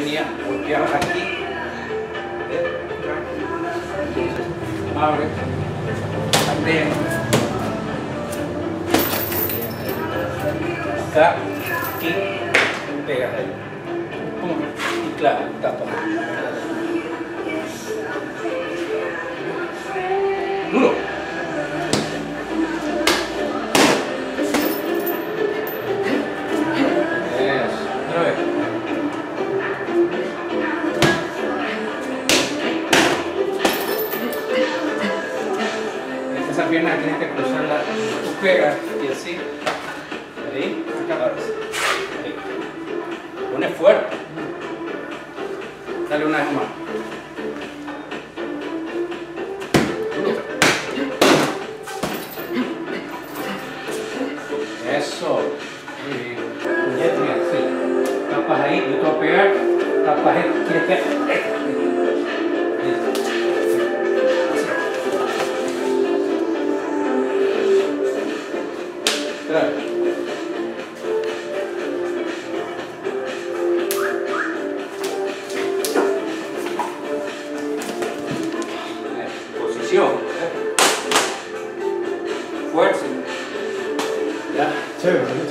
venía, golpeabas aquí, abre, también, acá, aquí, pegas ahí, pum, y claro, tapa. Duro. Eso, otra vez. Esa pierna tienes que cruzarla, tú pegas y así, ahí, acá, ahí. Pone fuerte. Dale una vez más. Eso. Muy bien. Puñete, sí. Tapas ahí, yo te voy a pegar. Tapas esto. Tienes que. Posición. Fuerza. Ya. Chévere.